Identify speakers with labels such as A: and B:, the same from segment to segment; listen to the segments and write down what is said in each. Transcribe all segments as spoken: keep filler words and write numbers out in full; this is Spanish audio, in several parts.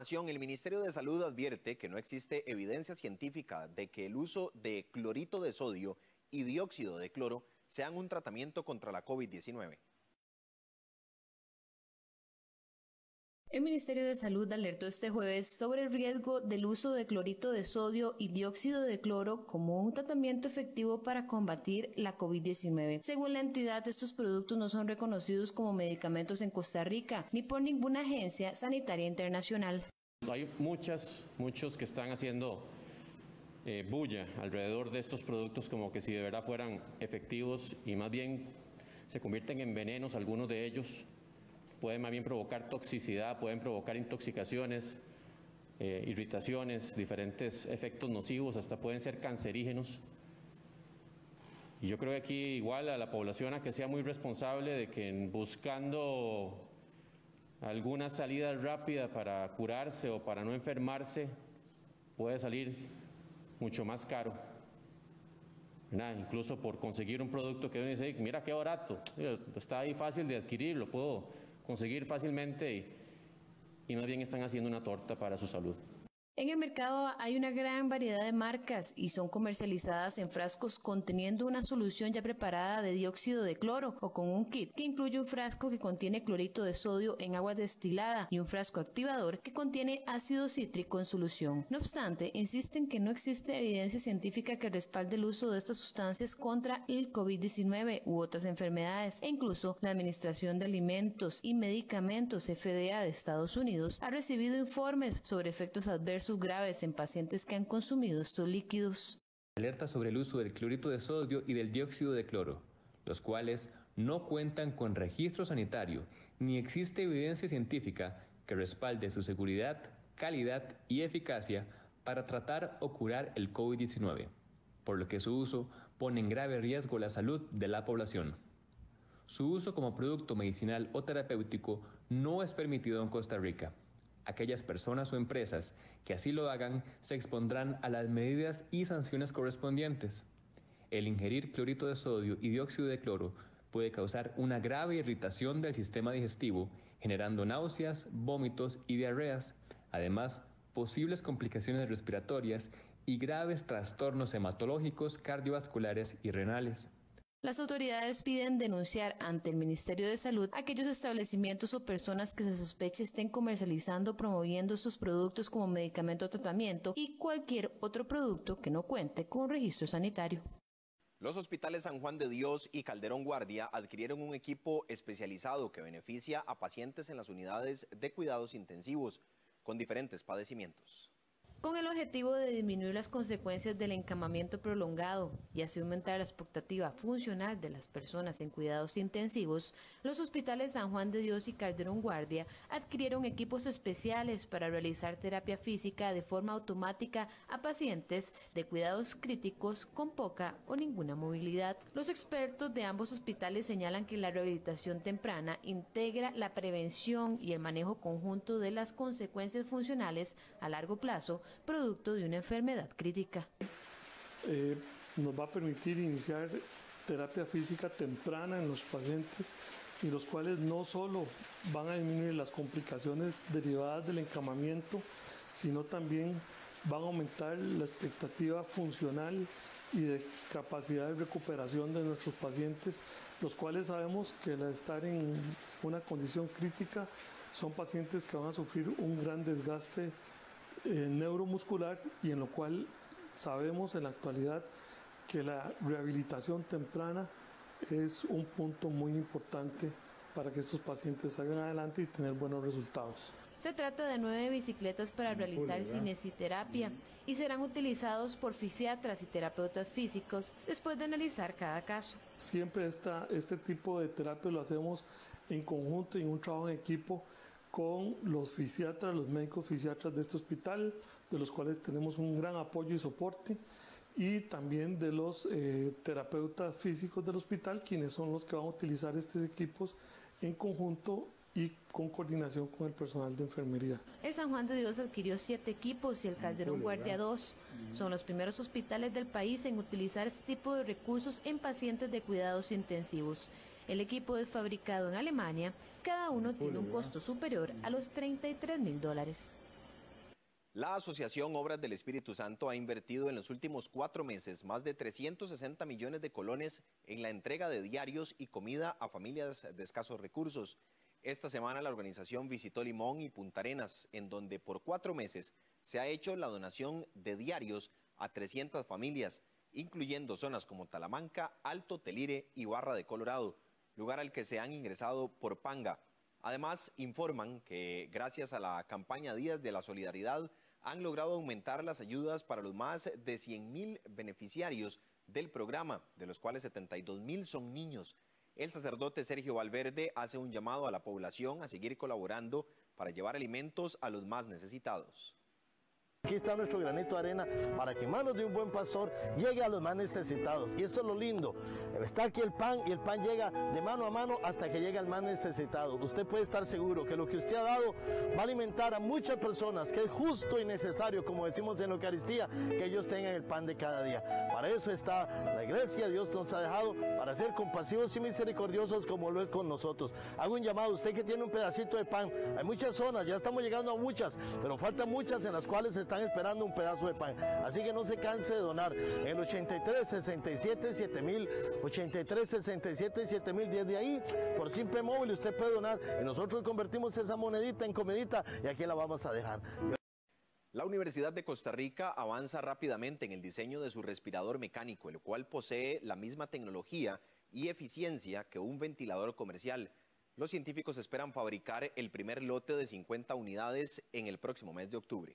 A: El Ministerio de Salud advierte que no existe evidencia científica de que el uso de clorito de sodio y dióxido de cloro sean un tratamiento contra la COVID diecinueve.
B: El Ministerio de Salud alertó este jueves sobre el riesgo del uso de clorito de sodio y dióxido de cloro como un tratamiento efectivo para combatir la COVID diecinueve. Según la entidad, estos productos no son reconocidos como medicamentos en Costa Rica ni por ninguna agencia sanitaria internacional.
C: Hay muchas, muchos que están haciendo eh, bulla alrededor de estos productos como que si de verdad fueran efectivos y más bien se convierten en venenos algunos de ellos. Pueden más bien provocar toxicidad, pueden provocar intoxicaciones, eh, irritaciones, diferentes efectos nocivos, hasta pueden ser cancerígenos. Y yo creo que aquí igual a la población a que sea muy responsable de que buscando alguna salida rápida para curarse o para no enfermarse, puede salir mucho más caro. Nada, incluso por conseguir un producto que uno dice, mira qué barato, está ahí fácil de adquirir, lo puedo conseguir fácilmente y, y más bien están haciendo una torta para su salud.
B: En el mercado hay una gran variedad de marcas y son comercializadas en frascos conteniendo una solución ya preparada de dióxido de cloro o con un kit que incluye un frasco que contiene clorito de sodio en agua destilada y un frasco activador que contiene ácido cítrico en solución. No obstante, insisten que no existe evidencia científica que respalde el uso de estas sustancias contra el COVID diecinueve u otras enfermedades e incluso la Administración de Alimentos y Medicamentos F D A de Estados Unidos ha recibido informes sobre efectos adversos graves en pacientes que han consumido estos líquidos.
D: Alerta sobre el uso del clorito de sodio y del dióxido de cloro, los cuales no cuentan con registro sanitario ni existe evidencia científica que respalde su seguridad, calidad y eficacia para tratar o curar el COVID diecinueve, por lo que su uso pone en grave riesgo la salud de la población. Su uso como producto medicinal o terapéutico no es permitido en Costa Rica. Aquellas personas o empresas que así lo hagan se expondrán a las medidas y sanciones correspondientes. El ingerir clorito de sodio y dióxido de cloro puede causar una grave irritación del sistema digestivo, generando náuseas, vómitos y diarreas, además posibles complicaciones respiratorias y graves trastornos hematológicos, cardiovasculares y renales.
B: Las autoridades piden denunciar ante el Ministerio de Salud aquellos establecimientos o personas que se sospeche estén comercializando o promoviendo estos productos como medicamento o tratamiento y cualquier otro producto que no cuente con un registro sanitario.
A: Los hospitales San Juan de Dios y Calderón Guardia adquirieron un equipo especializado que beneficia a pacientes en las unidades de cuidados intensivos con diferentes padecimientos.
B: Con el objetivo de disminuir las consecuencias del encamamiento prolongado y así aumentar la expectativa funcional de las personas en cuidados intensivos, los hospitales San Juan de Dios y Calderón Guardia adquirieron equipos especiales para realizar terapia física de forma automática a pacientes de cuidados críticos con poca o ninguna movilidad. Los expertos de ambos hospitales señalan que la rehabilitación temprana integra la prevención y el manejo conjunto de las consecuencias funcionales a largo plazo producto de una enfermedad crítica.
E: Eh, nos va a permitir iniciar terapia física temprana en los pacientes y los cuales no solo van a disminuir las complicaciones derivadas del encamamiento, sino también van a aumentar la expectativa funcional y de capacidad de recuperación de nuestros pacientes, los cuales sabemos que al estar en una condición crítica son pacientes que van a sufrir un gran desgaste Eh, neuromuscular y en lo cual sabemos en la actualidad que la rehabilitación temprana es un punto muy importante para que estos pacientes salgan adelante y tener buenos resultados.
B: Se trata de nueve bicicletas para realizar cinesiterapia y serán utilizados por fisiatras y terapeutas físicos después de analizar cada caso.
E: Siempre esta, este tipo de terapia lo hacemos en conjunto y en un trabajo en equipo con los fisiatras, los médicos fisiatras de este hospital, de los cuales tenemos un gran apoyo y soporte, y también de los eh, terapeutas físicos del hospital, quienes son los que van a utilizar estos equipos en conjunto y con coordinación con el personal de enfermería.
B: El San Juan de Dios adquirió siete equipos y el Calderón Guardia dos. Son los primeros hospitales del país en utilizar este tipo de recursos en pacientes de cuidados intensivos. El equipo es fabricado en Alemania, cada uno tiene un costo superior a los treinta y tres mil dólares.
A: La Asociación Obras del Espíritu Santo ha invertido en los últimos cuatro meses más de trescientos sesenta millones de colones en la entrega de diarios y comida a familias de escasos recursos. Esta semana la organización visitó Limón y Punta Arenas, en donde por cuatro meses se ha hecho la donación de diarios a trescientas familias, incluyendo zonas como Talamanca, Alto, Telire y Barra de Colorado, lugar al que se han ingresado por Panga. Además, informan que gracias a la campaña Días de la Solidaridad han logrado aumentar las ayudas para los más de cien mil beneficiarios del programa, de los cuales setenta y dos mil son niños. El sacerdote Sergio Valverde hace un llamado a la población a seguir colaborando para llevar alimentos a los más necesitados.
F: Aquí está nuestro granito de arena para que en manos de un buen pastor llegue a los más necesitados. Y eso es lo lindo. Está aquí el pan y el pan llega de mano a mano hasta que llega al más necesitado. Usted puede estar seguro que lo que usted ha dado va a alimentar a muchas personas, que es justo y necesario, como decimos en la Eucaristía, que ellos tengan el pan de cada día. Para eso está la iglesia. Dios nos ha dejado para ser compasivos y misericordiosos como lo es con nosotros. Hago un llamado a usted que tiene un pedacito de pan. Hay muchas zonas, ya estamos llegando a muchas, pero faltan muchas en las cuales se están esperando un pedazo de pan, así que no se canse de donar en el ochenta y tres, sesenta y siete, siete mil, ochenta y tres, sesenta y siete, siete mil, desde ahí por Simple Móvil usted puede donar y nosotros convertimos esa monedita en comidita y aquí la vamos a dejar.
A: La Universidad de Costa Rica avanza rápidamente en el diseño de su respirador mecánico, el cual posee la misma tecnología y eficiencia que un ventilador comercial. Los científicos esperan fabricar el primer lote de cincuenta unidades en el próximo mes de octubre.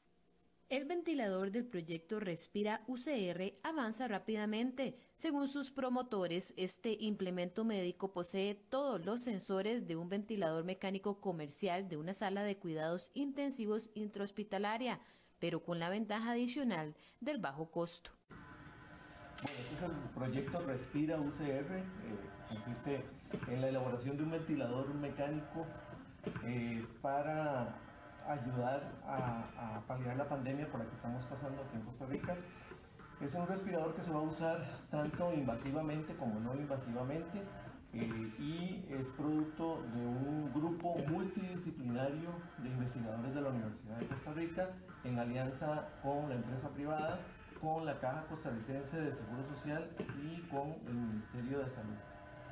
B: El ventilador del proyecto Respira U C R avanza rápidamente. Según sus promotores, este implemento médico posee todos los sensores de un ventilador mecánico comercial de una sala de cuidados intensivos intrahospitalaria, pero con la ventaja adicional del bajo costo.
G: Bueno, este es el proyecto Respira U C R, eh, consiste en la elaboración de un ventilador mecánico eh, para ayudar a, a paliar la pandemia por la que estamos pasando aquí en Costa Rica. Es un respirador que se va a usar tanto invasivamente como no invasivamente eh, y es producto de un grupo multidisciplinario de investigadores de la Universidad de Costa Rica en alianza con la empresa privada, con la Caja Costarricense de Seguro Social y con el Ministerio de Salud.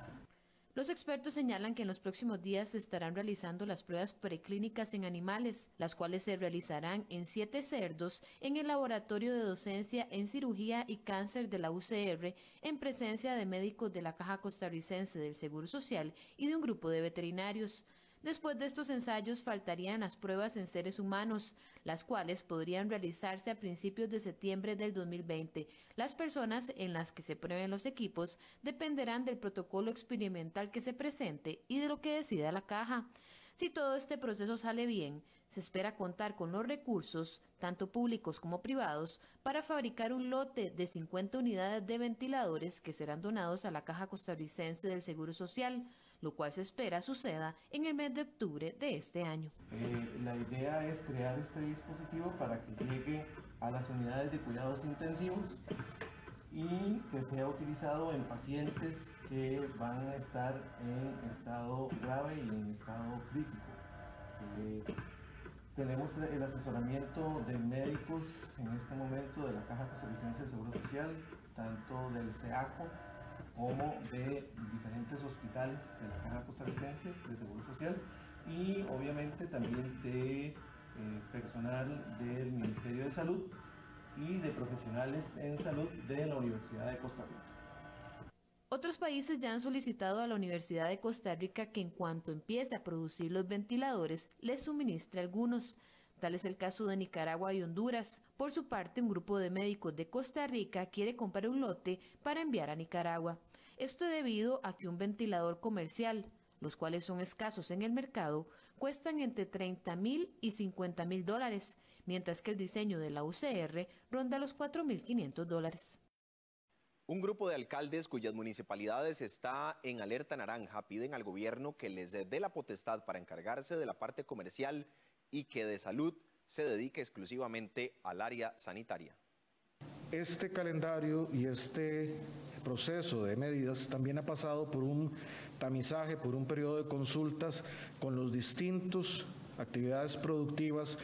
B: Los expertos señalan que en los próximos días se estarán realizando las pruebas preclínicas en animales, las cuales se realizarán en siete cerdos en el Laboratorio de Docencia en Cirugía y Cáncer de la U C R, en presencia de médicos de la Caja Costarricense del Seguro Social y de un grupo de veterinarios. Después de estos ensayos faltarían las pruebas en seres humanos, las cuales podrían realizarse a principios de septiembre del dos mil veinte. Las personas en las que se prueben los equipos dependerán del protocolo experimental que se presente y de lo que decida la caja. Si todo este proceso sale bien, se espera contar con los recursos, tanto públicos como privados, para fabricar un lote de cincuenta unidades de ventiladores que serán donados a la Caja Costarricense del Seguro Social, lo cual se espera suceda en el mes de octubre de este año.
G: Eh, la idea es crear este dispositivo para que llegue a las unidades de cuidados intensivos y que sea utilizado en pacientes que van a estar en estado grave y en estado crítico. Eh, tenemos el asesoramiento de médicos en este momento de la Caja Costarricense de Seguro Social, tanto del SEACO como de diferentes hospitales de la Caja Costarricense de Seguro Social y obviamente también de eh, personal del Ministerio de Salud y de profesionales en salud de la Universidad de Costa Rica.
B: Otros países ya han solicitado a la Universidad de Costa Rica que en cuanto empiece a producir los ventiladores, les suministre algunos. Tal es el caso de Nicaragua y Honduras. Por su parte, un grupo de médicos de Costa Rica quiere comprar un lote para enviar a Nicaragua. Esto debido a que un ventilador comercial, los cuales son escasos en el mercado, cuestan entre treinta mil y cincuenta mil dólares, mientras que el diseño de la U C R ronda los cuatro mil quinientos dólares.
A: Un grupo de alcaldes cuyas municipalidades está en alerta naranja piden al gobierno que les dé la potestad para encargarse de la parte comercial y que de salud se dedique exclusivamente al área sanitaria.
H: Este calendario y este proceso de medidas también ha pasado por un tamizaje, por un periodo de consultas con los distintos actividades productivas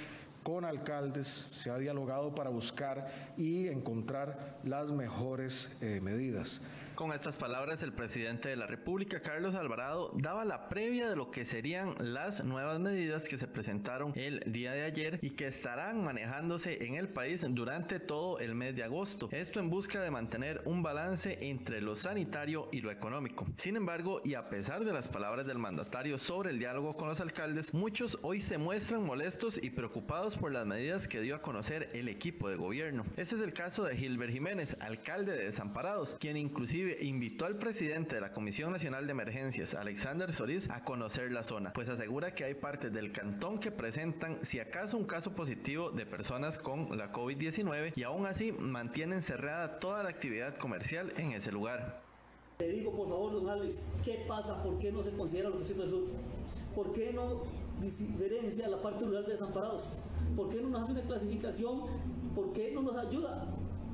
H: con alcaldes, se ha dialogado para buscar y encontrar las mejores eh, medidas.
I: Con estas palabras, el presidente de la República, Carlos Alvarado, daba la previa de lo que serían las nuevas medidas que se presentaron el día de ayer y que estarán manejándose en el país durante todo el mes de agosto. Esto en busca de mantener un balance entre lo sanitario y lo económico. Sin embargo, y a pesar de las palabras del mandatario sobre el diálogo con los alcaldes, muchos hoy se muestran molestos y preocupados por las medidas que dio a conocer el equipo de gobierno. Este es el caso de Gilbert Jiménez, alcalde de Desamparados, quien inclusive invitó al presidente de la Comisión Nacional de Emergencias, Alexander Solís, a conocer la zona, pues asegura que hay partes del cantón que presentan si acaso un caso positivo de personas con la COVID diecinueve y aún así mantienen cerrada toda la actividad comercial en ese lugar.
J: Le digo, por favor, don Alex, ¿qué pasa? ¿Por qué no se considera los distritos del sur? ¿Por qué no diferencia la parte rural de Desamparados? ¿Por qué no nos hace una clasificación? ¿Por qué no nos ayuda?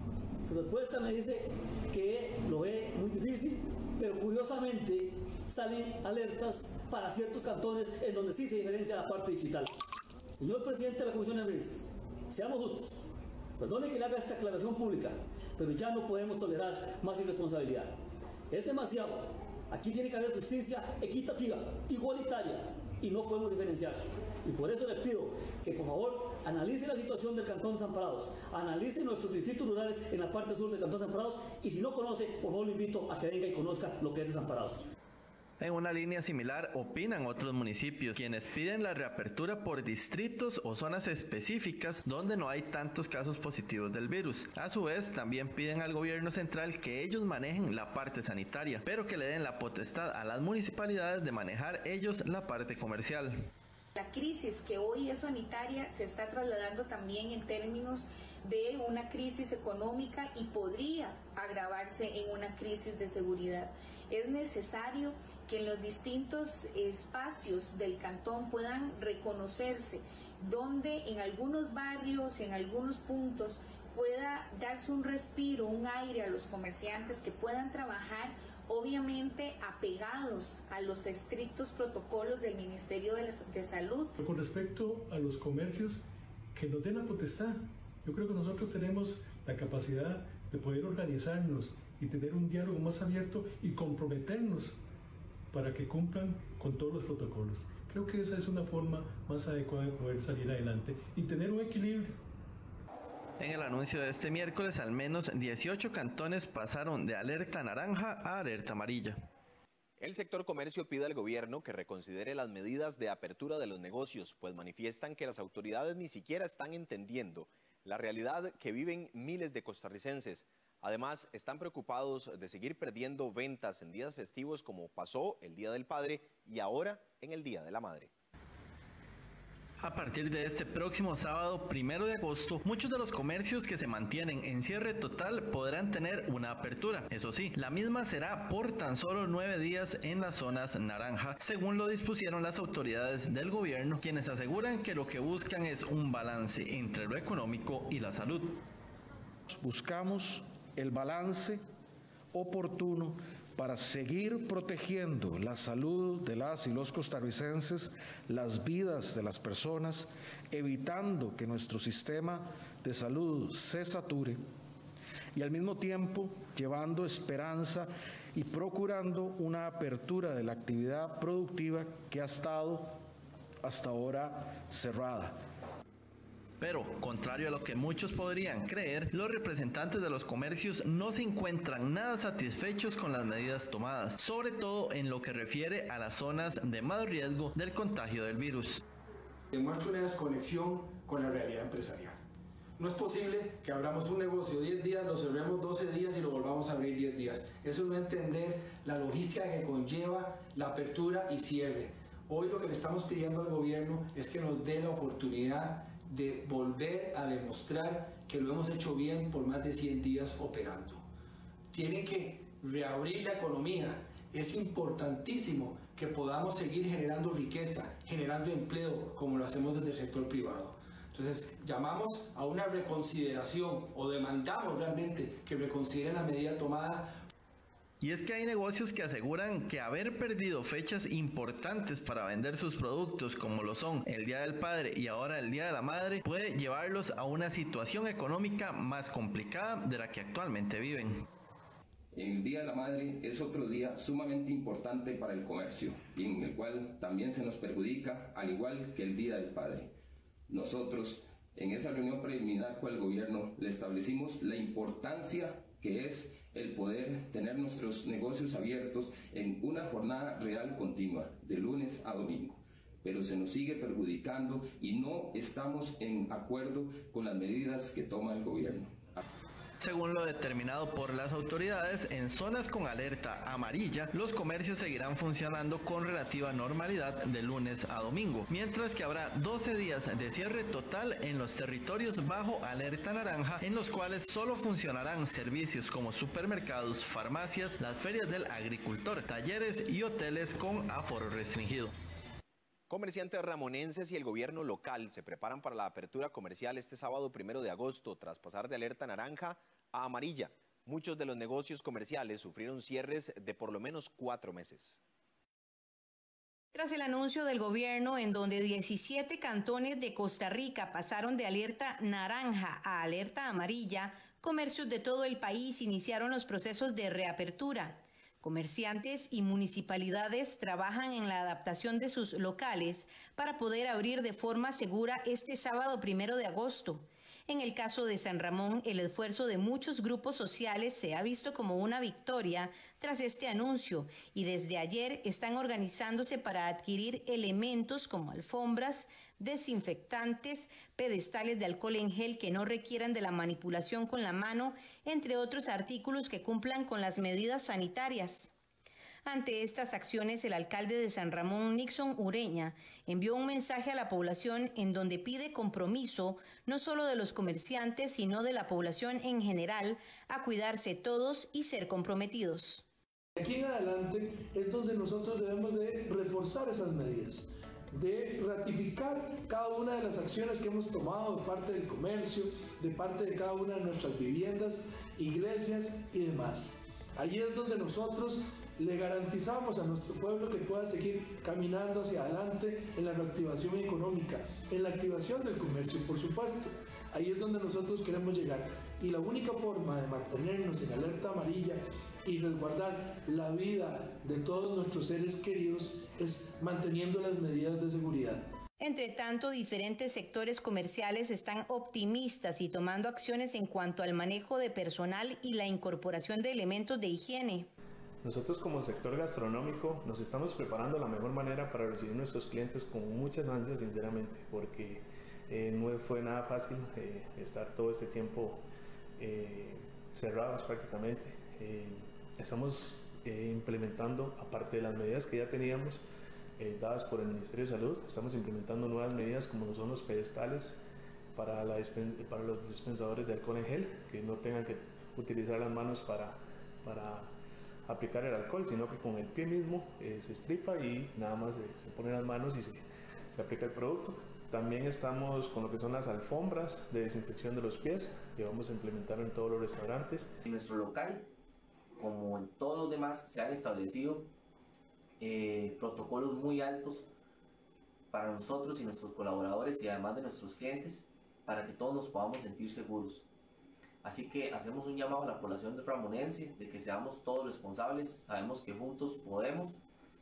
J: Su respuesta me dice que lo ve muy difícil, pero curiosamente salen alertas para ciertos cantones en donde sí se diferencia la parte digital. Señor presidente de la Comisión de Emergencias, seamos justos, perdone que le haga esta aclaración pública, pero ya no podemos tolerar más irresponsabilidad. Es demasiado. Aquí tiene que haber justicia equitativa, igualitaria, y no podemos diferenciar. Y por eso les pido que por favor analice la situación del Cantón Desamparados, analice nuestros distritos rurales en la parte sur del Cantón Desamparados, y si no conoce, por favor lo invito a que venga y conozca lo que es Desamparados.
I: En una línea similar opinan otros municipios, quienes piden la reapertura por distritos o zonas específicas donde no hay tantos casos positivos del virus. A su vez, también piden al gobierno central que ellos manejen la parte sanitaria, pero que le den la potestad a las municipalidades de manejar ellos la parte comercial.
K: La crisis que hoy es sanitaria se está trasladando también en términos de una crisis económica y podría agravarse en una crisis de seguridad. Es necesario que en los distintos espacios del cantón puedan reconocerse, donde en algunos barrios, en algunos puntos, pueda darse un respiro, un aire a los comerciantes que puedan trabajar, obviamente apegados a los estrictos protocolos del Ministerio de, de Salud.
L: Con respecto a los comercios, que nos den la potestad. Yo creo que nosotros tenemos la capacidad de poder organizarnos y tener un diálogo más abierto y comprometernos para que cumplan con todos los protocolos. Creo que esa es una forma más adecuada de poder salir adelante y tener un equilibrio.
I: En el anuncio de este miércoles, al menos dieciocho cantones pasaron de alerta naranja a alerta amarilla.
A: El sector comercio pide al gobierno que reconsidere las medidas de apertura de los negocios, pues manifiestan que las autoridades ni siquiera están entendiendo la realidad que viven miles de costarricenses. Además, están preocupados de seguir perdiendo ventas en días festivos como pasó el Día del Padre y ahora en el Día de la Madre.
I: A partir de este próximo sábado, primero de agosto, muchos de los comercios que se mantienen en cierre total podrán tener una apertura. Eso sí, la misma será por tan solo nueve días en las zonas naranja, según lo dispusieron las autoridades del gobierno, quienes aseguran que lo que buscan es un balance entre lo económico y la salud.
H: Buscamos el balance oportuno para seguir protegiendo la salud de las y los costarricenses, las vidas de las personas, evitando que nuestro sistema de salud se sature y al mismo tiempo llevando esperanza y procurando una apertura de la actividad productiva que ha estado hasta ahora cerrada.
I: Pero, contrario a lo que muchos podrían creer, los representantes de los comercios no se encuentran nada satisfechos con las medidas tomadas, sobre todo en lo que refiere a las zonas de más riesgo del contagio del virus.
M: Demuestra una desconexión con la realidad empresarial. No es posible que abramos un negocio diez días, lo cerremos doce días y lo volvamos a abrir diez días. Eso es no entender la logística que conlleva la apertura y cierre. Hoy lo que le estamos pidiendo al gobierno es que nos dé la oportunidad de volver a demostrar que lo hemos hecho bien por más de cien días operando. Tiene que reabrir la economía. Es importantísimo que podamos seguir generando riqueza, generando empleo, como lo hacemos desde el sector privado. Entonces, llamamos a una reconsideración o demandamos realmente que reconsideren la medida tomada.
I: Y es que hay negocios que aseguran que haber perdido fechas importantes para vender sus productos, como lo son el Día del Padre y ahora el Día de la Madre, puede llevarlos a una situación económica más complicada de la que actualmente viven.
N: El Día de la Madre es otro día sumamente importante para el comercio, y en el cual también se nos perjudica, al igual que el Día del Padre. Nosotros, en esa reunión preliminar con el gobierno, le establecimos la importancia que es el poder tener nuestros negocios abiertos en una jornada real continua, de lunes a domingo. Pero se nos sigue perjudicando y no estamos en acuerdo con las medidas que toma el gobierno.
I: Según lo determinado por las autoridades, en zonas con alerta amarilla, los comercios seguirán funcionando con relativa normalidad de lunes a domingo, mientras que habrá doce días de cierre total en los territorios bajo alerta naranja, en los cuales solo funcionarán servicios como supermercados, farmacias, las ferias del agricultor, talleres y hoteles con aforo restringido.
A: Comerciantes ramonenses y el gobierno local se preparan para la apertura comercial este sábado primero de agosto, tras pasar de alerta naranja a amarilla. Muchos de los negocios comerciales sufrieron cierres de por lo menos cuatro meses.
O: Tras el anuncio del gobierno en donde diecisiete cantones de Costa Rica pasaron de alerta naranja a alerta amarilla, comercios de todo el país iniciaron los procesos de reapertura. Comerciantes y municipalidades trabajan en la adaptación de sus locales para poder abrir de forma segura este sábado primero de agosto. En el caso de San Ramón, el esfuerzo de muchos grupos sociales se ha visto como una victoria tras este anuncio y desde ayer están organizándose para adquirir elementos como alfombras, desinfectantes, pedestales de alcohol en gel que no requieran de la manipulación con la mano, entre otros artículos que cumplan con las medidas sanitarias. Ante estas acciones, el alcalde de San Ramón, Nixon Ureña, envió un mensaje a la población en donde pide compromiso no solo de los comerciantes, sino de la población en general, a cuidarse todos y ser comprometidos.
L: Aquí en adelante es donde nosotros debemos de reforzar esas medidas, de ratificar cada una de las acciones que hemos tomado de parte del comercio, de parte de cada una de nuestras viviendas, iglesias y demás. Allí es donde nosotros le garantizamos a nuestro pueblo que pueda seguir caminando hacia adelante en la reactivación económica, en la activación del comercio, por supuesto. Ahí es donde nosotros queremos llegar. Y la única forma de mantenernos en alerta amarilla y resguardar la vida de todos nuestros seres queridos es manteniendo las medidas de seguridad.
O: Entre tanto, diferentes sectores comerciales están optimistas y tomando acciones en cuanto al manejo de personal y la incorporación de elementos de higiene.
P: Nosotros como sector gastronómico nos estamos preparando de la mejor manera para recibir a nuestros clientes con muchas ansias, sinceramente, porque eh, no fue nada fácil eh, estar todo este tiempo eh, cerrados prácticamente. Eh, estamos eh, implementando, aparte de las medidas que ya teníamos eh, dadas por el Ministerio de Salud, estamos implementando nuevas medidas como son los pedestales para, la para los dispensadores de alcohol en gel, que no tengan que utilizar las manos para, para aplicar el alcohol, sino que con el pie mismo eh, se estripa y nada más se, se pone las manos y se, se aplica el producto. También estamos con lo que son las alfombras de desinfección de los pies, que vamos a implementar en todos los restaurantes.
Q: En nuestro local, como en todos los demás, se han establecido eh, protocolos muy altos para nosotros y nuestros colaboradores y además de nuestros clientes, para que todos nos podamos sentir seguros. Así que hacemos un llamado a la población de ramonense de que seamos todos responsables, sabemos que juntos podemos,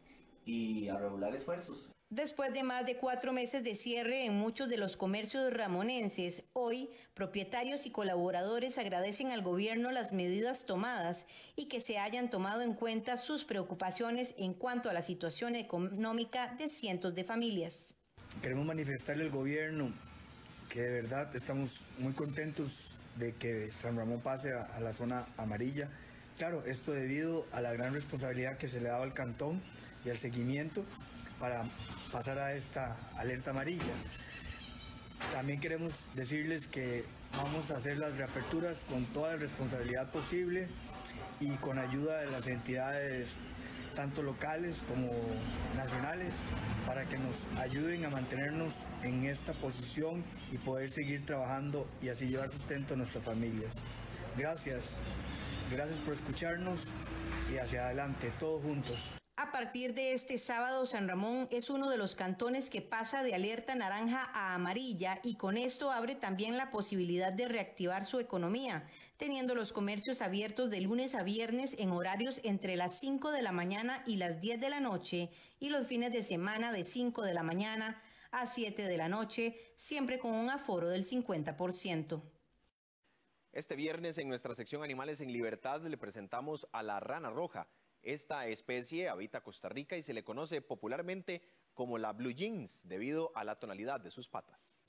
Q: y a regular esfuerzos.
O: Después de más de cuatro meses de cierre en muchos de los comercios ramonenses, hoy propietarios y colaboradores agradecen al gobierno las medidas tomadas y que se hayan tomado en cuenta sus preocupaciones en cuanto a la situación económica de cientos de familias.
R: Queremos manifestarle al gobierno que de verdad estamos muy contentos de que San Ramón pase a, a la zona amarilla. Claro, esto debido a la gran responsabilidad que se le daba al cantón y al seguimiento para pasar a esta alerta amarilla. También queremos decirles que vamos a hacer las reaperturas con toda la responsabilidad posible y con ayuda de las entidades tanto locales como nacionales, para que nos ayuden a mantenernos en esta posición y poder seguir trabajando y así llevar sustento a nuestras familias. Gracias, gracias por escucharnos y hacia adelante, todos juntos.
O: A partir de este sábado, San Ramón es uno de los cantones que pasa de alerta naranja a amarilla y con esto abre también la posibilidad de reactivar su economía, teniendo los comercios abiertos de lunes a viernes en horarios entre las cinco de la mañana y las diez de la noche y los fines de semana de cinco de la mañana a siete de la noche, siempre con un aforo del cincuenta por ciento.
A: Este viernes en nuestra sección Animales en Libertad le presentamos a la rana roja. Esta especie habita Costa Rica y se le conoce popularmente como la blue jeans debido a la tonalidad de sus patas.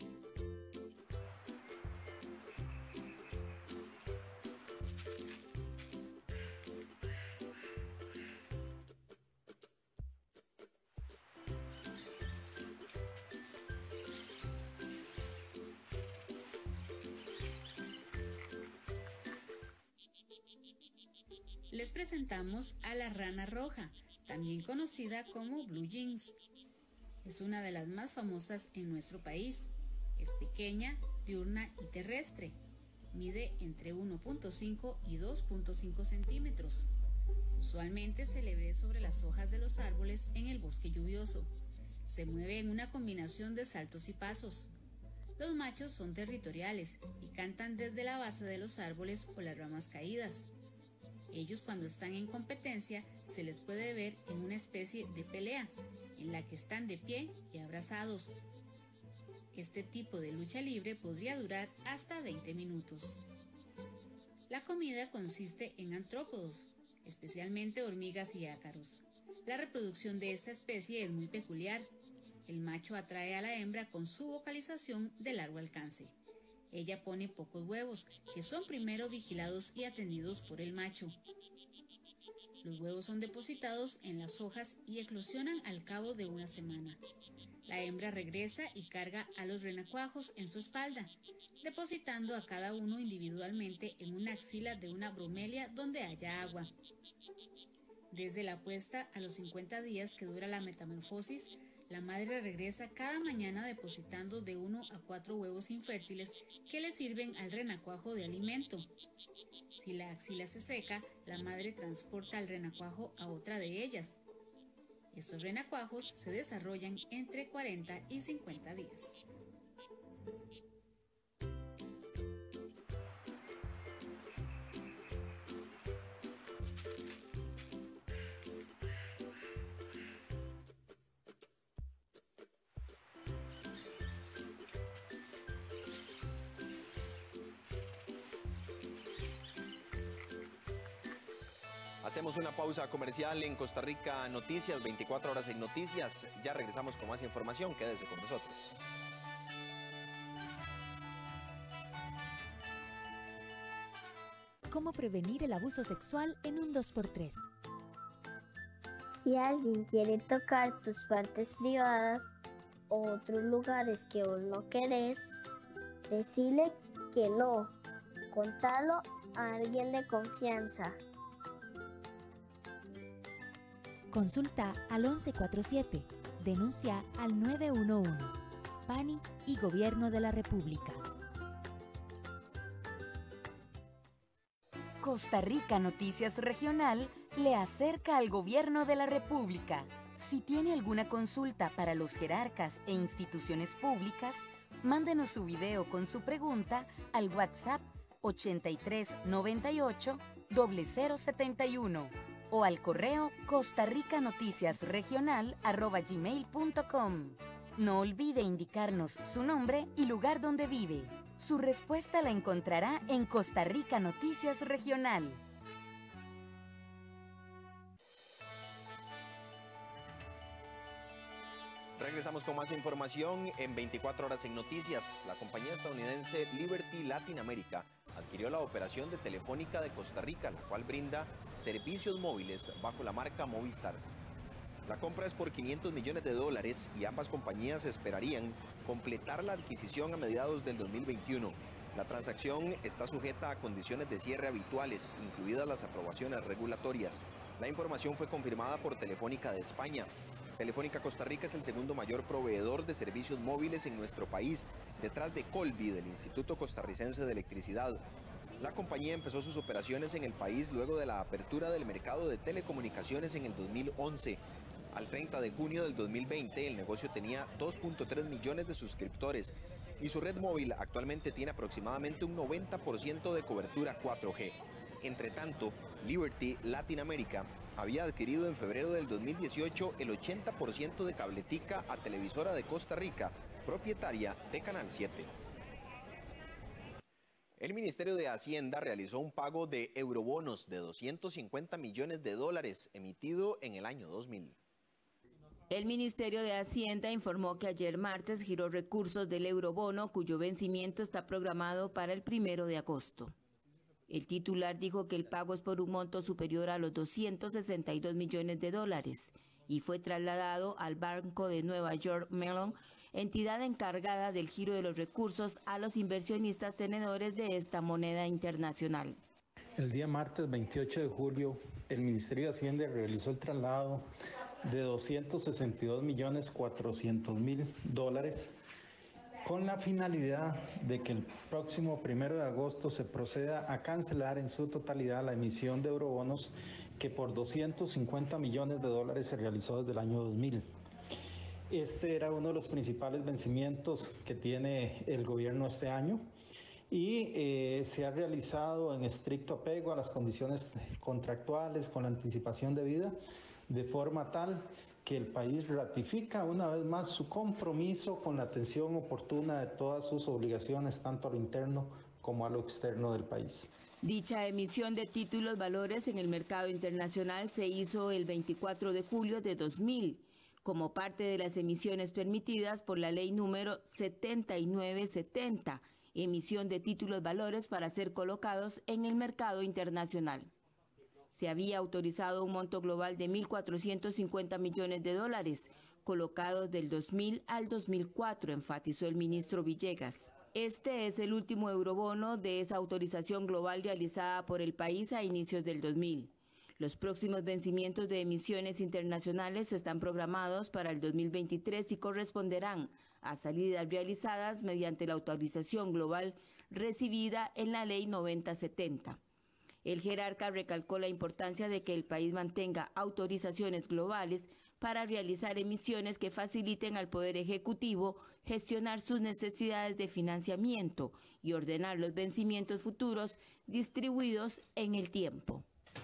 S: Les presentamos a la rana roja, también conocida como blue jeans. Es una de las más famosas en nuestro país. Es pequeña, diurna y terrestre. Mide entre uno punto cinco y dos punto cinco centímetros. Usualmente se le ve sobre las hojas de los árboles en el bosque lluvioso. Se mueve en una combinación de saltos y pasos. Los machos son territoriales y cantan desde la base de los árboles o las ramas caídas. Ellos, cuando están en competencia, se les puede ver en una especie de pelea, en la que están de pie y abrazados. Este tipo de lucha libre podría durar hasta veinte minutos. La comida consiste en artrópodos, especialmente hormigas y ácaros. La reproducción de esta especie es muy peculiar. El macho atrae a la hembra con su vocalización de largo alcance. Ella pone pocos huevos, que son primero vigilados y atendidos por el macho. Los huevos son depositados en las hojas y eclosionan al cabo de una semana. La hembra regresa y carga a los renacuajos en su espalda, depositando a cada uno individualmente en una axila de una bromelia donde haya agua. Desde la puesta a los cincuenta días que dura la metamorfosis, la madre regresa cada mañana depositando de uno a cuatro huevos infértiles que le sirven al renacuajo de alimento. Si la axila se seca, la madre transporta al renacuajo a otra de ellas. Estos renacuajos se desarrollan entre cuarenta y cincuenta días.
A: Hacemos una pausa comercial en Costa Rica Noticias, veinticuatro horas en Noticias. Ya regresamos con más información, quédese con nosotros.
T: ¿Cómo prevenir el abuso sexual en un dos por tres?
U: Si alguien quiere tocar tus partes privadas o otros lugares que vos no querés, decile que no. Contalo a alguien de confianza.
T: Consulta al once cuarenta y siete, denuncia al nueve uno uno, P A N I y Gobierno de la República.
V: Costa Rica Noticias Regional le acerca al Gobierno de la República. Si tiene alguna consulta para los jerarcas e instituciones públicas, mándenos su video con su pregunta al WhatsApp ochenta y tres noventa y ocho cero cero setenta y uno. O al correo costarricanoticiasregional arroba gmail punto com. No olvide indicarnos su nombre y lugar donde vive. Su respuesta la encontrará en Costa Rica Noticias Regional.
A: Regresamos con más información en veinticuatro horas en Noticias. La compañía estadounidense Liberty Latin America adquirió la operación de Telefónica de Costa Rica, la cual brinda servicios móviles bajo la marca Movistar. La compra es por quinientos millones de dólares y ambas compañías esperarían completar la adquisición a mediados del dos mil veintiuno. La transacción está sujeta a condiciones de cierre habituales, incluidas las aprobaciones regulatorias. La información fue confirmada por Telefónica de España. Telefónica Costa Rica es el segundo mayor proveedor de servicios móviles en nuestro país, detrás de Colby, del Instituto Costarricense de Electricidad. La compañía empezó sus operaciones en el país luego de la apertura del mercado de telecomunicaciones en el dos mil once. Al treinta de junio del dos mil veinte, el negocio tenía dos punto tres millones de suscriptores y su red móvil actualmente tiene aproximadamente un noventa por ciento de cobertura cuatro G. Entre tanto, Liberty Latin America había adquirido en febrero del dos mil dieciocho el ochenta por ciento de Cabletica a Televisora de Costa Rica, propietaria de Canal siete. El Ministerio de Hacienda realizó un pago de eurobonos de doscientos cincuenta millones de dólares emitido en el año dos mil.
B: El Ministerio de Hacienda informó que ayer martes giró recursos del eurobono cuyo vencimiento está programado para el primero de agosto. El titular dijo que el pago es por un monto superior a los doscientos sesenta y dos millones de dólares y fue trasladado al Banco de Nueva York Mellon, entidad encargada del giro de los recursos a los inversionistas tenedores de esta moneda internacional.
C: El día martes veintiocho de julio, el Ministerio de Hacienda realizó el traslado de doscientos sesenta y dos millones cuatrocientos mil dólares con la finalidad de que el próximo primero de agosto se proceda a cancelar en su totalidad la emisión de eurobonos que por doscientos cincuenta millones de dólares se realizó desde el año dos mil. Este era uno de los principales vencimientos que tiene el gobierno este año y eh, se ha realizado en estricto apego a las condiciones contractuales con la anticipación debida, de forma tal que el país ratifica una vez más su compromiso con la atención oportuna de todas sus obligaciones, tanto a lo interno como a lo externo del país.
B: Dicha emisión de títulos valores en el mercado internacional se hizo el veinticuatro de julio de dos mil, como parte de las emisiones permitidas por la ley número setenta y nueve setenta, emisión de títulos valores para ser colocados en el mercado internacional. Se había autorizado un monto global de mil cuatrocientos cincuenta millones de dólares, colocados del dos mil al dos mil cuatro, enfatizó el ministro Villegas. Este es el último eurobono de esa autorización global realizada por el país a inicios del dos mil. Los próximos vencimientos de emisiones internacionales están programados para el dos mil veintitrés y corresponderán a salidas realizadas mediante la autorización global recibida en la ley noventa setenta. El jerarca recalcó la importancia de que el país mantenga autorizaciones globales para realizar emisiones que faciliten al Poder Ejecutivo gestionar sus necesidades de financiamiento y ordenar los vencimientos futuros distribuidos en el tiempo.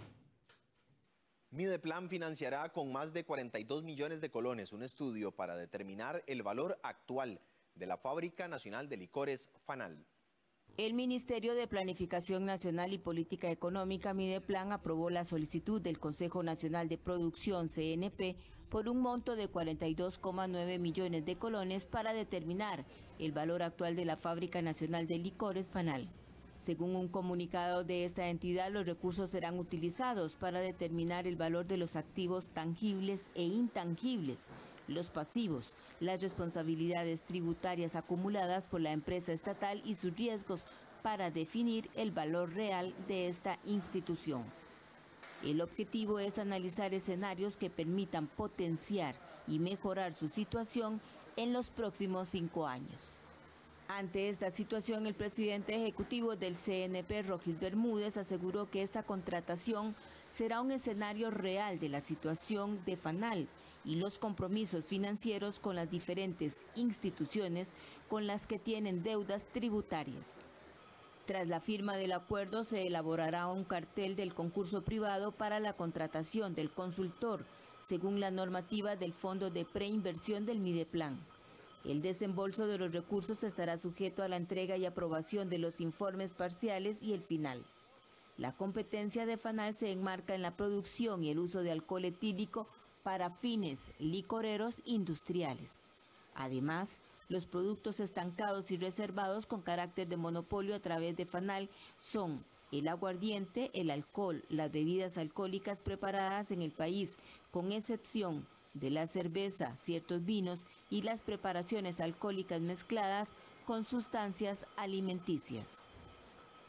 A: Mideplan financiará con más de cuarenta y dos millones de colones un estudio para determinar el valor actual de la Fábrica Nacional de Licores FANAL.
B: El Ministerio de Planificación Nacional y Política Económica, Mideplan, aprobó la solicitud del Consejo Nacional de Producción, C N P, por un monto de cuarenta y dos coma nueve millones de colones para determinar el valor actual de la Fábrica Nacional de Licores FANAL. Según un comunicado de esta entidad, los recursos serán utilizados para determinar el valor de los activos tangibles e intangibles, los pasivos, las responsabilidades tributarias acumuladas por la empresa estatal y sus riesgos para definir el valor real de esta institución. El objetivo es analizar escenarios que permitan potenciar y mejorar su situación en los próximos cinco años. Ante esta situación, el presidente ejecutivo del C N P, Rogis Bermúdez, aseguró que esta contratación será un escenario real de la situación de FANAL y los compromisos financieros con las diferentes instituciones con las que tienen deudas tributarias. Tras la firma del acuerdo, se elaborará un cartel del concurso privado para la contratación del consultor, según la normativa del Fondo de Preinversión del Mideplan. El desembolso de los recursos estará sujeto a la entrega y aprobación de los informes parciales y el final. La competencia de FANAL se enmarca en la producción y el uso de alcohol etílico para fines licoreros industriales. Además, los productos estancados y reservados con carácter de monopolio a través de FANAL son el aguardiente, el alcohol, las bebidas alcohólicas preparadas en el país, con excepción de la cerveza, ciertos vinos y las preparaciones alcohólicas mezcladas con sustancias alimenticias.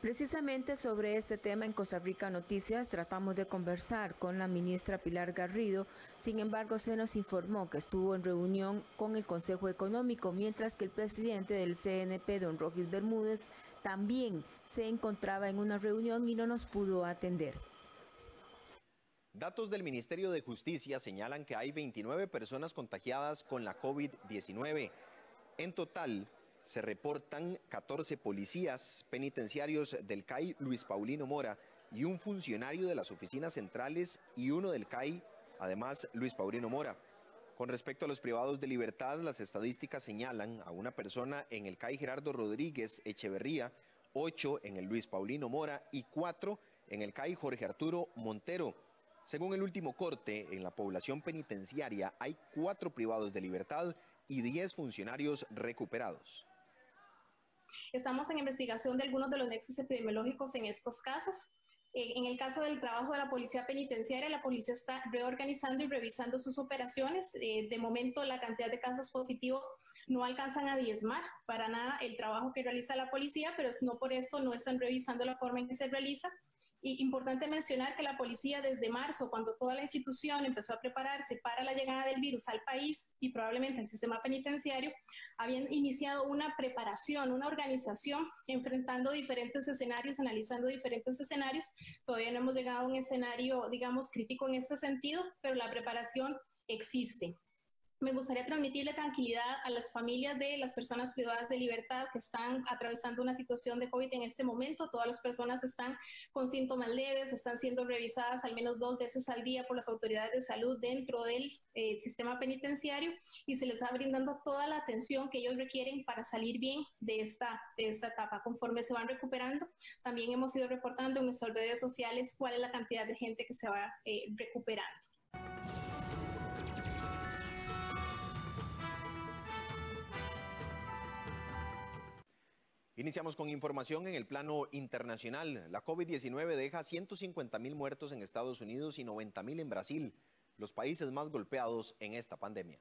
D: Precisamente sobre este tema en Costa Rica Noticias tratamos de conversar con la ministra Pilar Garrido. Sin embargo, se nos informó que estuvo en reunión con el Consejo Económico, mientras que el presidente del C N P, don Rogis Bermúdez, también se encontraba en una reunión y no nos pudo atender.
A: Datos del Ministerio de Justicia señalan que hay veintinueve personas contagiadas con la COVID diecinueve. En total, se reportan catorce policías penitenciarios del C A I Luis Paulino Mora y un funcionario de las oficinas centrales y uno del C A I, además Luis Paulino Mora. Con respecto a los privados de libertad, las estadísticas señalan a una persona en el C A I Gerardo Rodríguez Echeverría, ocho en el Luis Paulino Mora y cuatro en el C A I Jorge Arturo Montero. Según el último corte, en la población penitenciaria hay cuatro privados de libertad y diez funcionarios recuperados.
E: Estamos en investigación de algunos de los nexos epidemiológicos en estos casos. En el caso del trabajo de la policía penitenciaria, la policía está reorganizando y revisando sus operaciones. De momento, la cantidad de casos positivos no alcanzan a diezmar para nada el trabajo que realiza la policía, pero no por esto no están revisando la forma en que se realiza. Y importante mencionar que la policía desde marzo, cuando toda la institución empezó a prepararse para la llegada del virus al país y probablemente al sistema penitenciario, habían iniciado una preparación, una organización, enfrentando diferentes escenarios, analizando diferentes escenarios. Todavía no hemos llegado a un escenario, digamos, crítico en este sentido, pero la preparación existe. Me gustaría transmitirle tranquilidad a las familias de las personas privadas de libertad que están atravesando una situación de COVID en este momento. Todas las personas están con síntomas leves, están siendo revisadas al menos dos veces al día por las autoridades de salud dentro del eh, sistema penitenciario y se les está brindando toda la atención que ellos requieren para salir bien de esta, de esta etapa. Conforme se van recuperando, también hemos ido reportando en nuestras redes sociales cuál es la cantidad de gente que se va eh, recuperando.
A: Iniciamos con información en el plano internacional. La COVID diecinueve deja ciento cincuenta mil muertos en Estados Unidos y noventa mil en Brasil, los países más golpeados en esta pandemia.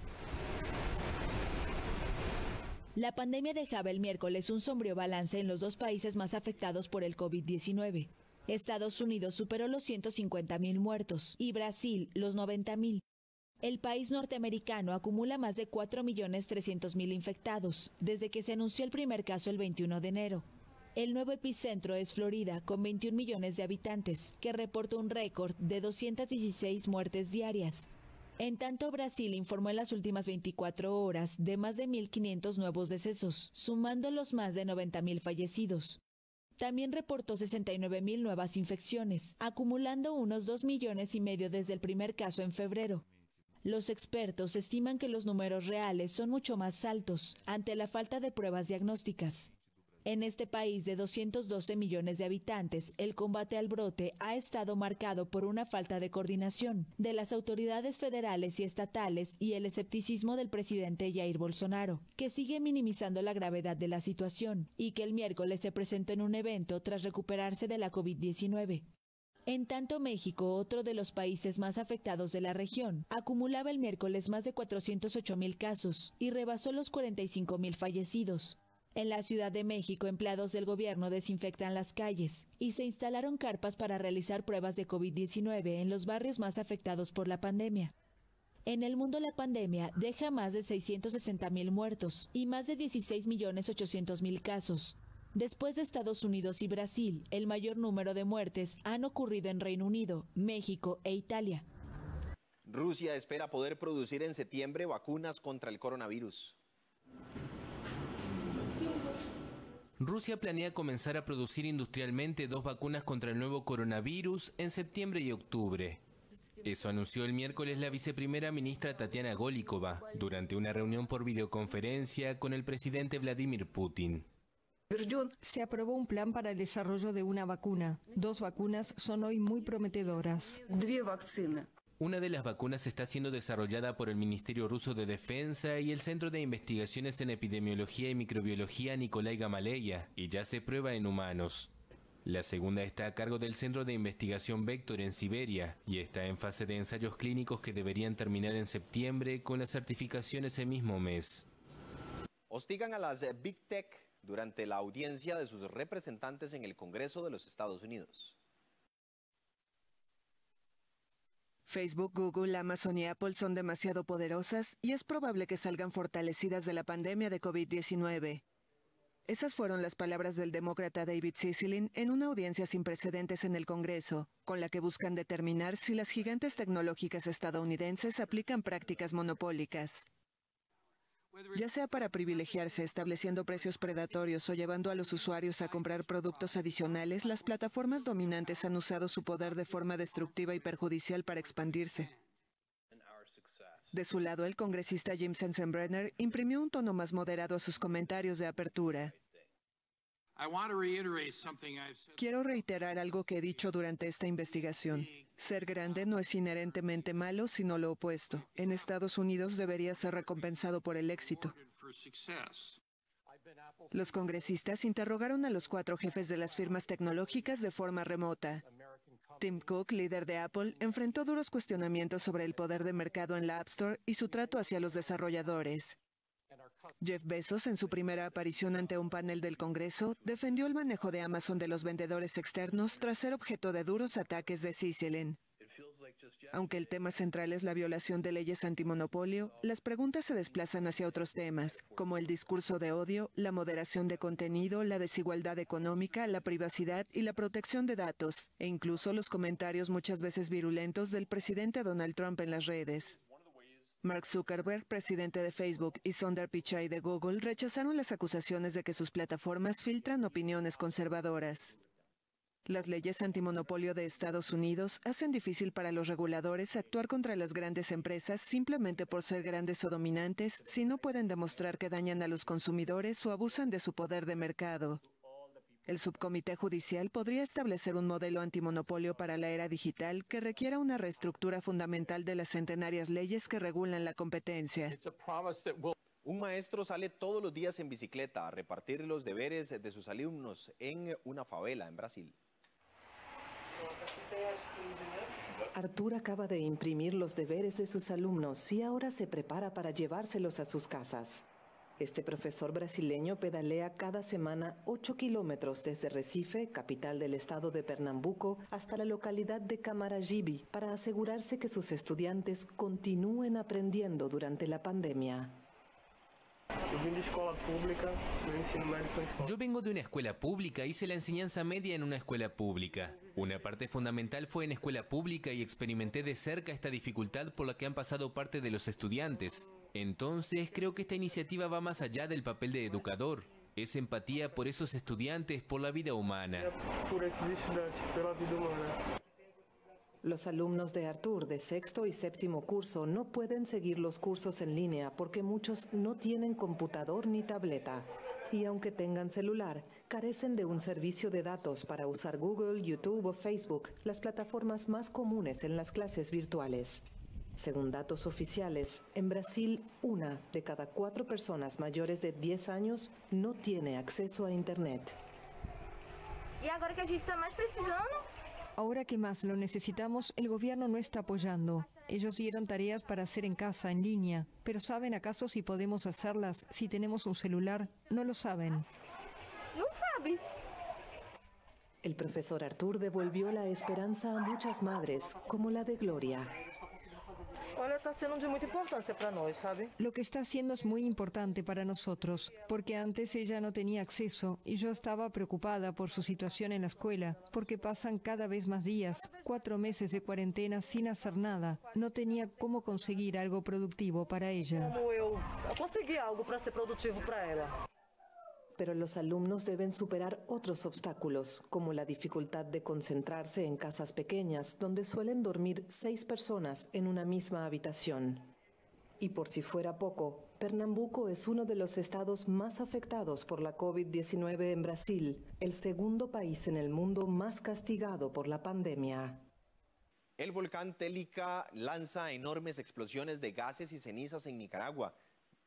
W: La pandemia dejaba el miércoles un sombrío balance en los dos países más afectados por el COVID diecinueve. Estados Unidos superó los ciento cincuenta mil muertos y Brasil los noventa mil. El país norteamericano acumula más de cuatro millones trescientos mil infectados desde que se anunció el primer caso el veintiuno de enero. El nuevo epicentro es Florida, con veintiún millones de habitantes, que reportó un récord de doscientas dieciséis muertes diarias. En tanto, Brasil informó en las últimas veinticuatro horas de más de mil quinientos nuevos decesos, sumando los más de noventa mil fallecidos. También reportó sesenta y nueve mil nuevas infecciones, acumulando unos dos millones y medio desde el primer caso en febrero. Los expertos estiman que los números reales son mucho más altos ante la falta de pruebas diagnósticas. En este país de doscientos doce millones de habitantes, el combate al brote ha estado marcado por una falta de coordinación de las autoridades federales y estatales y el escepticismo del presidente Jair Bolsonaro, que sigue minimizando la gravedad de la situación y que el miércoles se presentó en un evento tras recuperarse de la COVID diecinueve. En tanto, México, otro de los países más afectados de la región, acumulaba el miércoles más de cuatrocientos ocho mil casos y rebasó los cuarenta y cinco mil fallecidos. En la Ciudad de México, empleados del gobierno desinfectan las calles y se instalaron carpas para realizar pruebas de COVID diecinueve en los barrios más afectados por la pandemia. En el mundo, la pandemia deja más de seiscientos sesenta mil muertos y más de dieciséis millones ochocientos mil casos. Después de Estados Unidos y Brasil, el mayor número de muertes han ocurrido en Reino Unido, México e Italia.
A: Rusia espera poder producir en septiembre vacunas contra el coronavirus.
X: Rusia planea comenzar a producir industrialmente dos vacunas contra el nuevo coronavirus en septiembre y octubre. Eso anunció el miércoles la viceprimera ministra Tatiana Golikova durante una reunión por videoconferencia con el presidente Vladimir Putin.
Y: Se aprobó un plan para el desarrollo de una vacuna. Dos vacunas son hoy muy prometedoras.
X: Una de las vacunas está siendo desarrollada por el Ministerio Ruso de Defensa y el Centro de Investigaciones en Epidemiología y Microbiología Nikolai Gamaleya, y ya se prueba en humanos. La segunda está a cargo del Centro de Investigación Vector en Siberia y está en fase de ensayos clínicos que deberían terminar en septiembre con la certificación ese mismo mes.
A: Hostigan a las Big Tech. durante la audiencia de sus representantes en el Congreso de los Estados Unidos.
F: Facebook, Google, Amazon y Apple son demasiado poderosas y es probable que salgan fortalecidas de la pandemia de COVID diecinueve. Esas fueron las palabras del demócrata David Cicilline en una audiencia sin precedentes en el Congreso, con la que buscan determinar si las gigantes tecnológicas estadounidenses aplican prácticas monopólicas. Ya sea para privilegiarse estableciendo precios predatorios o llevando a los usuarios a comprar productos adicionales, las plataformas dominantes han usado su poder de forma destructiva y perjudicial para expandirse. De su lado, el congresista Jim Sensenbrenner imprimió un tono más moderado a sus comentarios de apertura. Quiero reiterar algo que he dicho durante esta investigación. Ser grande no es inherentemente malo, sino lo opuesto. En Estados Unidos debería ser recompensado por el éxito. Los congresistas interrogaron a los cuatro jefes de las firmas tecnológicas de forma remota. Tim Cook, líder de Apple, enfrentó duros cuestionamientos sobre el poder de mercado en la App Store y su trato hacia los desarrolladores. Jeff Bezos, en su primera aparición ante un panel del Congreso, defendió el manejo de Amazon de los vendedores externos tras ser objeto de duros ataques de Cicilline. Aunque el tema central es la violación de leyes antimonopolio, las preguntas se desplazan hacia otros temas, como el discurso de odio, la moderación de contenido, la desigualdad económica, la privacidad y la protección de datos, e incluso los comentarios muchas veces virulentos del presidente Donald Trump en las redes. Mark Zuckerberg, presidente de Facebook, y Sundar Pichai de Google rechazaron las acusaciones de que sus plataformas filtran opiniones conservadoras. Las leyes antimonopolio de Estados Unidos hacen difícil para los reguladores actuar contra las grandes empresas simplemente por ser grandes o dominantes si no pueden demostrar que dañan a los consumidores o abusan de su poder de mercado. El subcomité judicial podría establecer un modelo antimonopolio para la era digital que requiera una reestructura fundamental de las centenarias leyes que regulan la competencia.
A: Un maestro sale todos los días en bicicleta a repartir los deberes de sus alumnos en una favela en Brasil.
G: Artur acaba de imprimir los deberes de sus alumnos y ahora se prepara para llevárselos a sus casas. Este profesor brasileño pedalea cada semana ocho kilómetros desde Recife, capital del estado de Pernambuco, hasta la localidad de Camaragibe para asegurarse que sus estudiantes continúen aprendiendo durante la pandemia.
X: Yo vengo de una escuela pública, hice la enseñanza media en una escuela pública. Una parte fundamental fue en escuela pública y experimenté de cerca esta dificultad por la que han pasado parte de los estudiantes. Entonces creo que esta iniciativa va más allá del papel de educador. Es empatía por esos estudiantes, por la vida humana.
G: Los alumnos de Artur de sexto y séptimo curso no pueden seguir los cursos en línea porque muchos no tienen computador ni tableta. Y aunque tengan celular, carecen de un servicio de datos para usar Google, YouTube o Facebook, las plataformas más comunes en las clases virtuales. Según datos oficiales, en Brasil, una de cada cuatro personas mayores de diez años no tiene acceso a Internet.
U: ¿Y ahora que a gente está más precisando?
Y: Ahora que más lo necesitamos, el gobierno no está apoyando. Ellos dieron tareas para hacer en casa, en línea. Pero ¿saben acaso si podemos hacerlas si tenemos un celular? No lo saben.
U: No sabe.
G: El profesor Artur devolvió la esperanza a muchas madres, como la de Gloria.
Y: Olha, está siendo de mucha importancia para nosotros, ¿sabe? Lo que está haciendo es muy importante para nosotros, porque antes ella no tenía acceso y yo estaba preocupada por su situación en la escuela, porque pasan cada vez más días, cuatro meses de cuarentena sin hacer nada. No tenía cómo conseguir algo productivo para ella.
U: Como yo conseguí algo para ser productivo para ella.
G: Pero los alumnos deben superar otros obstáculos, como la dificultad de concentrarse en casas pequeñas, donde suelen dormir seis personas en una misma habitación. Y por si fuera poco, Pernambuco es uno de los estados más afectados por la COVID diecinueve en Brasil, el segundo país en el mundo más castigado por la pandemia.
A: El volcán Télica lanza enormes explosiones de gases y cenizas en Nicaragua.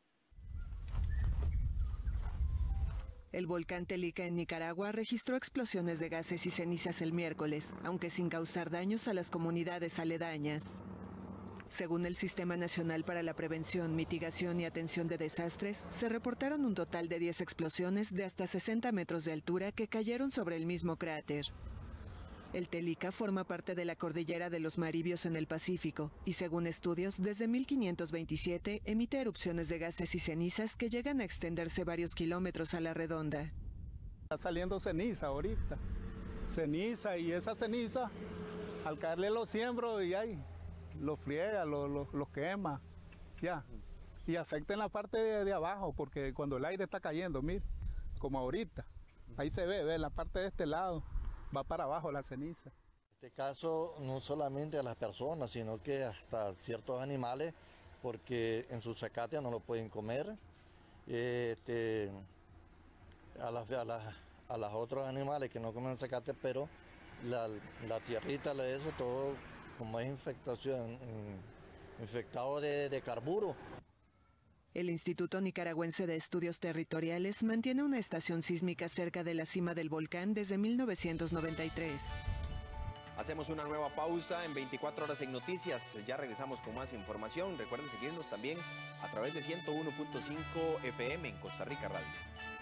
F: El volcán Télica en Nicaragua registró explosiones de gases y cenizas el miércoles, aunque sin causar daños a las comunidades aledañas. Según el Sistema Nacional para la Prevención, Mitigación y Atención de Desastres, se reportaron un total de diez explosiones de hasta sesenta metros de altura que cayeron sobre el mismo cráter. El Telica forma parte de la cordillera de los Maribios en el Pacífico y, según estudios, desde mil quinientos veintisiete emite erupciones de gases y cenizas que llegan a extenderse varios kilómetros a la redonda.
H: Está saliendo ceniza ahorita, ceniza, y esa ceniza, al caerle los siembros y ahí, lo friega, lo, lo, lo quema, ya. Y afecta en la parte de, de abajo, porque cuando el aire está cayendo, mire, como ahorita, ahí se ve, ve, en la parte de este lado, va para abajo la ceniza.
J: En este caso, no solamente a las personas, sino que hasta ciertos animales, porque en su zacate no lo pueden comer. Este, a las, a las, a los otros animales que no comen zacate, pero la, la tierrita, la eso, todo como es infectación, infectado de, de carburo.
F: El Instituto Nicaragüense de Estudios Territoriales mantiene una estación sísmica cerca de la cima del volcán desde mil novecientos noventa y tres.
A: Hacemos una nueva pausa en veinticuatro horas en Noticias. Ya regresamos con más información. Recuerden seguirnos también a través de ciento uno punto cinco F M en Costa Rica Radio.